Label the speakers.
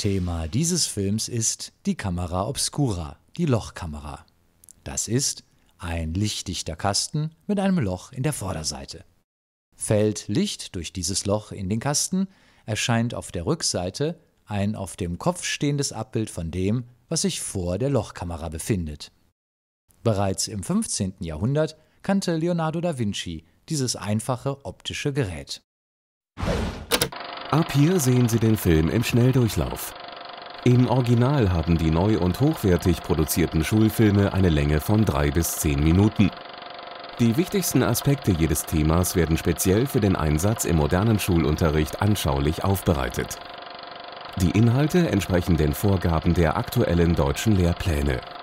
Speaker 1: Thema dieses Films ist die Camera obscura, die Lochkamera. Das ist ein lichtdichter Kasten mit einem Loch in der Vorderseite. Fällt Licht durch dieses Loch in den Kasten, erscheint auf der Rückseite ein auf dem Kopf stehendes Abbild von dem, was sich vor der Lochkamera befindet. Bereits im 15. Jahrhundert kannte Leonardo da Vinci dieses einfache optische Gerät.
Speaker 2: Ab hier sehen Sie den Film im Schnelldurchlauf. Im Original haben die neu und hochwertig produzierten Schulfilme eine Länge von 3 bis 10 Minuten. Die wichtigsten Aspekte jedes Themas werden speziell für den Einsatz im modernen Schulunterricht anschaulich aufbereitet. Die Inhalte entsprechen den Vorgaben der aktuellen deutschen Lehrpläne.